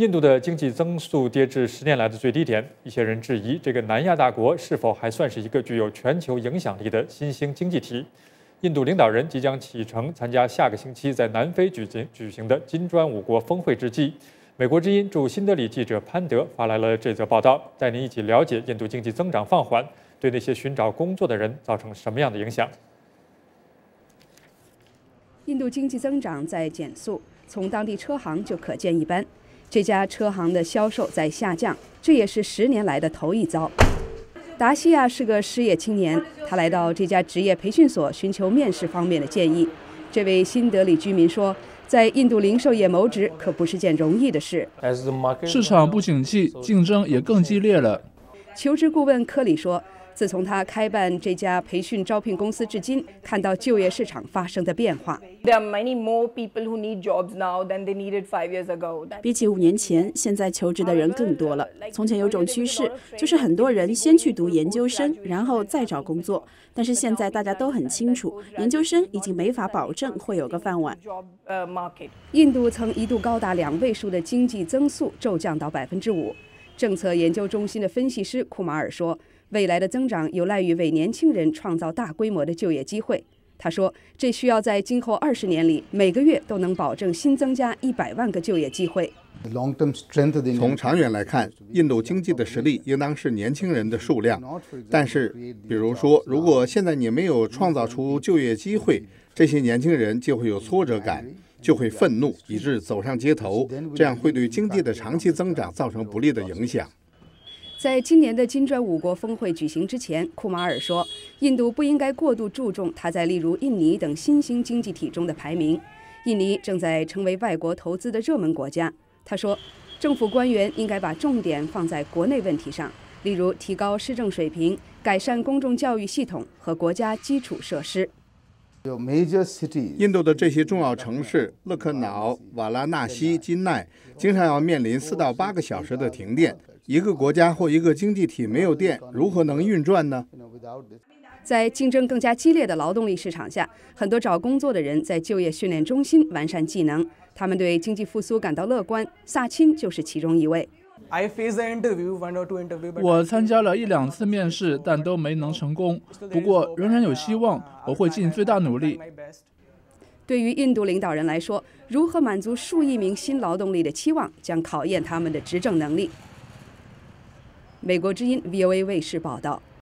印度的经济增速跌至10年来的最低点，一些人质疑这个南亚大国是否还算是一个具有全球影响力的新兴经济体。印度领导人即将启程参加下个星期在南非举行的金砖5国峰会之际，美国之音驻新德里记者潘德发来了这则报道，带您一起了解印度经济增长放缓对那些寻找工作的人造成什么样的影响。 印度经济增长在减速，从当地车行就可见一斑。这家车行的销售在下降，这也是10年来的头一遭。达西亚是个失业青年，他来到这家职业培训所寻求面试方面的建议。这位新德里居民说，在印度零售业谋职可不是件容易的事。 市场不景气，竞争也更激烈了。 求职顾问科里说，自从他开办这家培训招聘公司至今，看到就业市场发生的变化。 比起5年前，现在求职的人更多了。从前有种趋势，就是很多人先去读研究生，然后再找工作。但是现在大家都很清楚，研究生已经没法保证会有个饭碗。 印度曾一度高达2位数的经济增速骤降到5%。政策研究中心的分析师库马尔说，未来的增长有赖于为年轻人创造大规模的就业机会。他说，这需要在今后20年里每个月都能保证新增加100万个就业机会。 从长远来看，印度经济的实力应当是年轻人的数量。但是，比如说，如果现在你没有创造出就业机会，这些年轻人就会有挫折感，就会愤怒，以致走上街头，这样会对经济的长期增长造成不利的影响。 在今年的金砖5国峰会举行之前，库马尔说，印度不应该过度注重它在例如印尼等新兴经济体中的排名。印尼正在成为外国投资的热门国家。他说，政府官员应该把重点放在国内问题上，例如提高市政水平、改善公众教育系统和国家基础设施。 印度的这些重要城市勒克瑙、瓦拉纳西、金奈经常要面临4到8个小时的停电。一个国家或一个经济体没有电，如何能运转呢？ 在竞争更加激烈的劳动力市场下，很多找工作的人在就业训练中心完善技能，他们对经济复苏感到乐观。萨钦就是其中一位。 我参加了1、2次面试，但都没能成功。不过仍然有希望，我会尽最大努力。 对于印度领导人来说，如何满足数亿名新劳动力的期望，将考验他们的执政能力。美国之音 VOA 卫视报道。